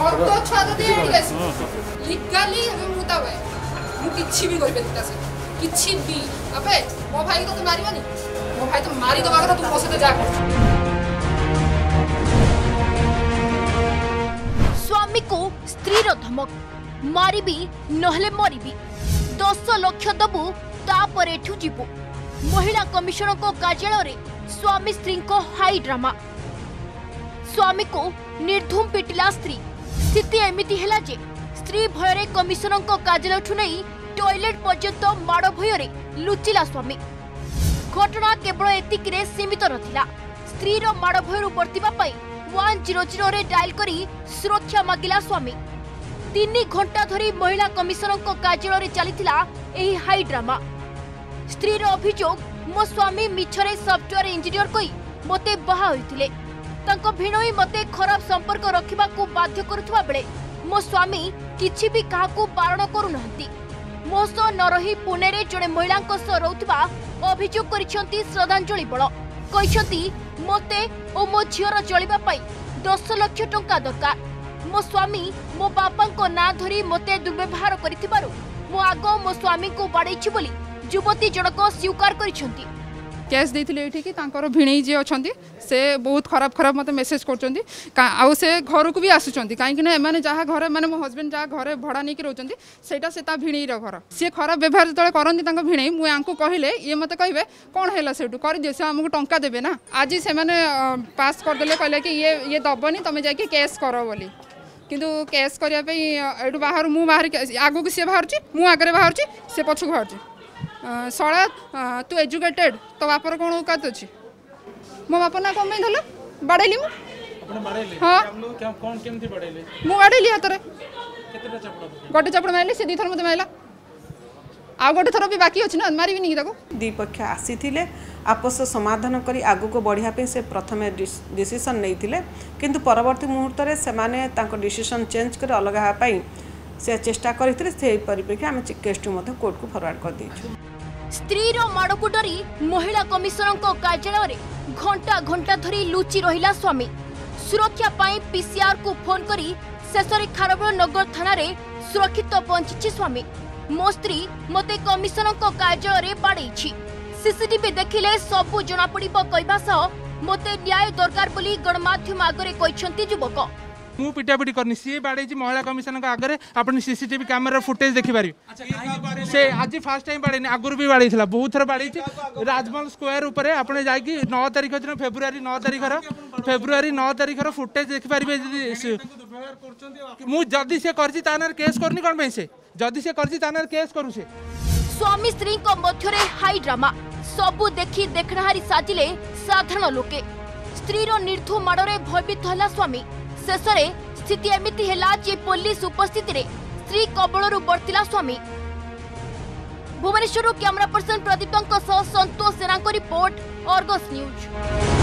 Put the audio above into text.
तो छुआ तो दे लीगली मुताबिक मु किछि भी करि बेता से किछि भी अबे मो भाई को तो मारिबनी मो भाई तो मारी दबा कर तू मोसे तो जा स्वामी को स्त्री रो धमक मारिबी नहले मरिबी 10 लाख दबु तापर एठू जीवु महिला कमिशनर को कार्यालय रे स्वामी स्त्री को हाई ड्रामा स्वामी को निर्धूम पिटिला स्त्री स्थिति एमिति हेला जे स्त्री भयरे कमिशनर को कार्यालय ठु नहीं टॉयलेट पर्यंत माड़ भयरे लुचिला स्वामी घटना केवल एतिक रे सीमित नथिला स्त्री रो माड़ भयरु बर्तिबा पई 100 रे डायल करी सुरक्षा मागिला स्वामी 3 घंटा धरी महिला कमिशनर को कार्यालय रे चलीथिला एही हाई ड्रामा स्त्री रो अभियोग मो स्वामी मिछरे सॉफ्टवेयर इंजीनियर कई मते बाहा होइथिले तांको भिणोई मते खराब संपर्क रखिबा को बाध्य करुथबा बेले मो स्वामी किछि भी काहाकू बारण करू नहंती मो सो न रही पुणे रे जणे महिला को सो रहउथबा अभियोग करिसंती श्रद्धांजलि बळ कहिसंती मते ओ मो झियर चलिबा पई 10 लाख टंका दरकार मो स्वामी मो बापा को ना धरी मते दुर्व्यवहार करिथिबारु मो आगो मो स्वामी को बाडैछि बोली युवती जनक स्वीकार करिसंती कैश देथिले एठी कि तांकर भिणई जे अछंती से बहुत खराब खराब मते मेसेज करचंती आ से घर को भी आसुचंती काहे कि ना माने जहा घर माने मो हस्बैंड जहा घर भड़ा नहीं कि रहचंती सेटा से ता भिणई रो घर से खराब व्यवहार तळे करंती तांको भिणई मु आंको कहिले ये मते कहबे कोन हेला सेटू कर दे से हमको टंका देबे ना आज से माने पास कर देले कहले कि ये दबनी तमे जाय कि कैश करो बोली किंतु कैश करिया पे एडू बाहर मु बाहर आगो कि से बाहर छी मु आगरे बाहर छी से पछु बाहर छी सड़ा तू एजुकेटेड तो बापर कौन औकात अच्छी मो बाप ना कम धल बाड़ेली हाँ मु बाड़ेली हाथ गोटे चपड़ मारे से 2 थर मत मारा आ गोटे थर भी बाकी अच्छी ना मारि नहीं दी पक्ष आसी आपस समाधान करी आगु को बढ़िया पे से प्रथमे डिसीजन नहीं किंतु परवर्ती मुहूर्त में से डिसीजन चेंज कर अलग हाँपाई से चेष्टा करते से परिप्रेक्षी आम केस कोर्ट को फरवर्ड कर दीचु स्त्री रो माड़ को डरी महिला कमिशनर को कार्यालय रे घंटा घंटा धरी लुचि रहिला स्वामी सुरक्षा पाई पीसीआर को फोन करी शेषरे खारबेल नगर थाना रे सुरक्षित पहुंची स्वामी मो स्त्री मते कमिशनर को कार्यालय रे बाड़ैछि सीसीटीवी देखिले सबु जना पड़िबो कहबा सह मते न्याय दरकार बोली गणमाध्यम आगरे कहिसंती युवक मु पिटापिटी करनी सी बाड़े महिला कमिशन के आगे आपन सीसीटीवी कैमेरा फुटेज देखि पारि से आज फर्स्ट टाइम बाड़े आगुरी भी बाड़ी बहुत थर बाड़ी राजमहल स्क्वायर ऊपर आपने जाकि 9 तारिख दिन फेब्रुआरी 9 तारिखर फुटेज देखि पारिबे मु जदी से करछि तानर केस करनी कोन पे से जदी से करछि तानर केस करू से स्वामी स्त्री को मध्य रे हाई ड्रामा सबु देखि देखनाहारी साजिले साधारण लोके स्त्री रो निर्धू माड़रे भयभीत हला स्वामी शेषरे स्थिति एमिति हेला जे पुलिस उपस्थिति रे स्त्री कबलरू बर्तिला स्वामी भुवनेश्वर कैमरा पर्सन प्रदीप सह संतोष सेना रिपोर्ट अर्गस न्यूज।